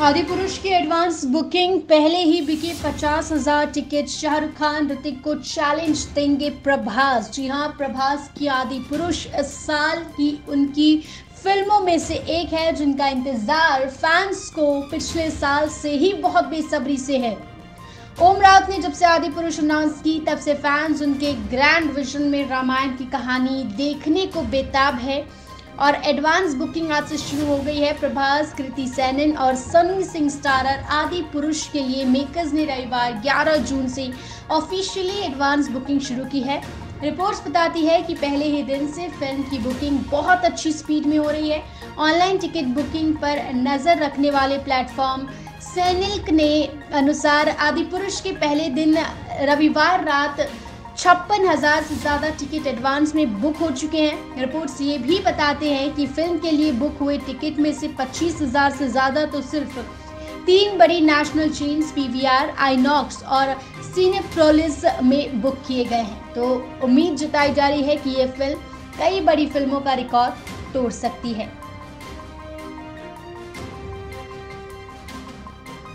आदिपुरुष की advance booking पहले ही बिके 50,000 टिकट। शाहरुख खान ऋतिक को चैलेंज देंगे प्रभास। जी हां, प्रभास की आदिपुरुष इस साल की उनकी फिल्मों में से एक है जिनका इंतजार फैंस को पिछले साल से ही बहुत बेसब्री से है। ओम राउत ने जब से आदिपुरुष अनाउंस की तब से फैंस उनके ग्रैंड विजन में रामायण की कहानी देखने को बेताब है और एडवांस बुकिंग आज से शुरू हो गई है। प्रभास, कृति सेनन और सनी सिंह स्टारर आदिपुरुष के लिए मेकर्स ने रविवार 11 जून से ऑफिशियली एडवांस बुकिंग शुरू की है। रिपोर्ट्स बताती है कि पहले ही दिन से फिल्म की बुकिंग बहुत अच्छी स्पीड में हो रही है। ऑनलाइन टिकट बुकिंग पर नज़र रखने वाले प्लेटफॉर्म सेनिल्क ने अनुसार आदिपुरुष के पहले दिन रविवार रात 56,000 से ज़्यादा टिकट एडवांस में बुक हो चुके हैं। रिपोर्ट्स ये भी बताते हैं कि फिल्म के लिए बुक हुए टिकट में से 25,000 से ज़्यादा तो सिर्फ 3 बड़ी नेशनल चेन्स पीवीआर, आइनॉक्स और सिनेपोलिस में बुक किए गए हैं। तो उम्मीद जताई जा रही है कि ये फिल्म कई बड़ी फिल्मों का रिकॉर्ड तोड़ सकती है।